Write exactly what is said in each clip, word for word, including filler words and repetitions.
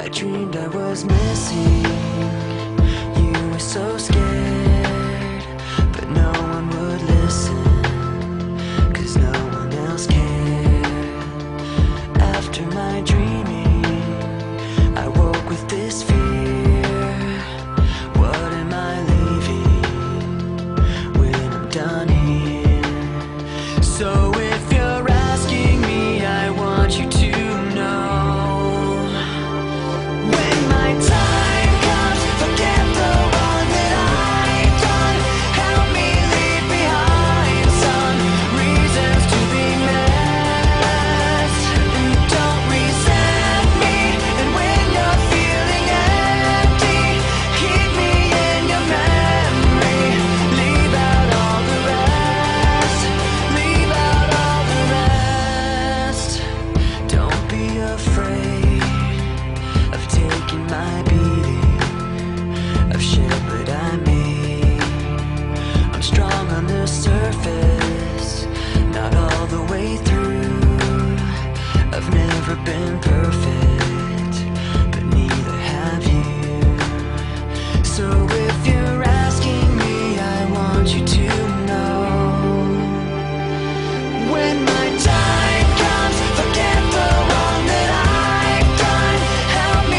I dreamed I was missing. You were so scared, but no one would listen, 'cause no one else cared. After my dreaming, I woke with this fear. What am I leaving when I'm done here? So if you're asking me, I want you to my beating of shit, but I made. I'm strong on the surface, not all the way through. I've never been perfect, but neither have you. So if you're asking me, I want you to know, when my time comes, forget the wrong that I've done. Help me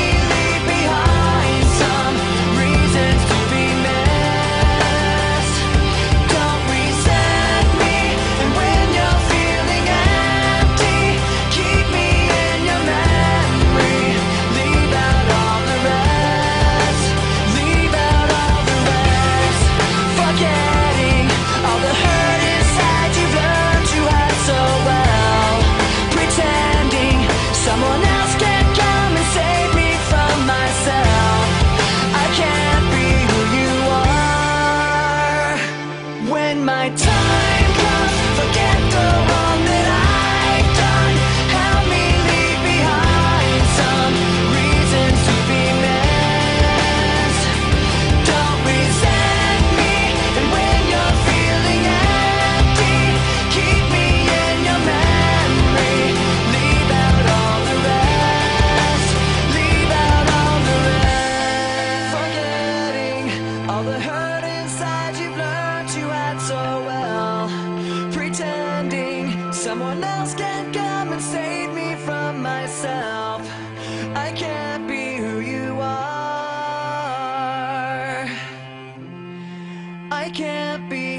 my time comes, forget the wrong that I've done. Help me leave behind some reasons to be missed. Don't resent me, and when you're feeling empty, keep me in your memory. Leave out all the rest, leave out all the rest. Forgetting all the hurt inside you've learned to hide so well, pretending someone else can come and save me from myself. I can't be who you are. I can't be